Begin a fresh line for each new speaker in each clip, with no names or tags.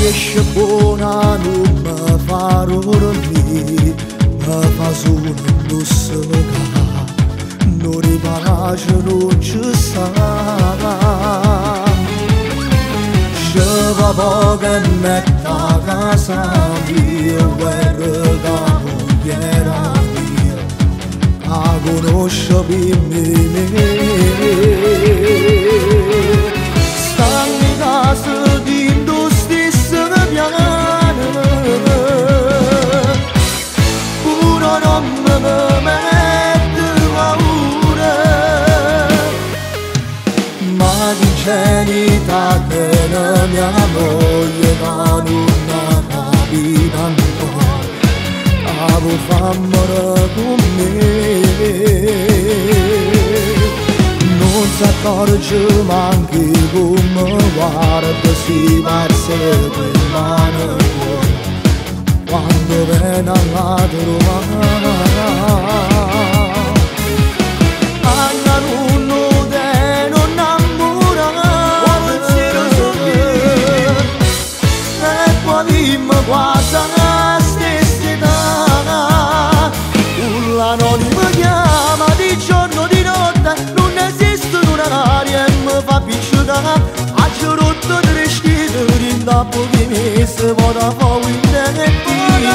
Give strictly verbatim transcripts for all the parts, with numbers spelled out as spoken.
riesce buona non mi fa dormire, mi fa solo indossare, non ripace non ci sta. Se va poco e mette a casa mia, guerra che non era mia, la conosce per me. Sta in casa di tu stesso piano, pure non mi mette paura, ma di ingenuità che la mia moglie non capita ancora, la vuoi fammela con me. Non si accorge manchi come guarda, si pazza per mano quando viene a trovare. Anna non te non innamorare, pensiero solo e poi dimmi quasi la stessa età. L'anonimo chiama di giorno di notte, non esiste un'aria e mi fa picciola. Ha rotto tre schide, rindappo di me, se vado fuori in te.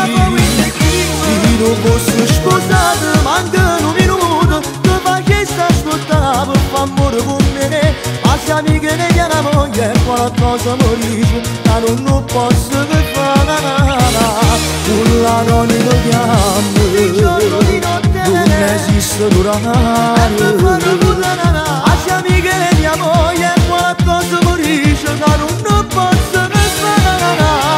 Se non fosse sposato, manca un minuto, ti facessi ascoltare per fare amore con me. Ma se amiche ne chiama moglie, qualcosa mi dice, ma non lo posso che fare. L'anonimo chiama, non esiste l'orario, ma se amiche ne chiama moglie, qualcosa mi dice, ma non lo posso che fare.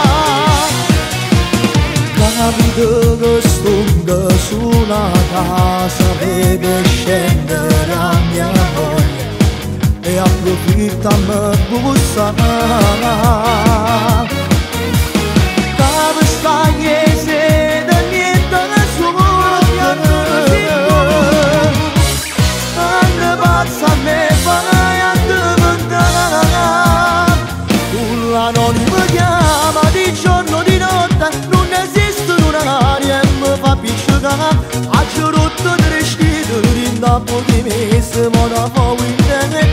Capito che sto sulla casa, vede scendere a mia moglie e approfitta a me bussare. Capo stagliese da niente suoia, anne pazza a me fai a diventare. L'anonimo chiama di giorno di notte, non esiste un'aria e mi fa picciola. Ha rotto tre schide, rindappo di me, se vado fuori in te.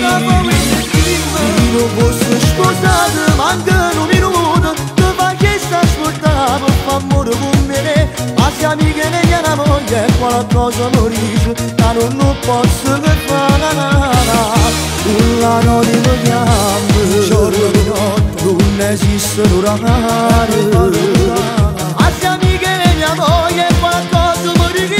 Se non fosse sposato, manca un minuto, ti facessi ascoltare per fare amore con me. Ma se amiche ne chiama moglie, qualcosa mi dice, ma non lo posso che fare. L'anonimo chiama, giorno di notte, non esiste l'orario, ma se amiche ne chiama moglie, qualcosa mi dice.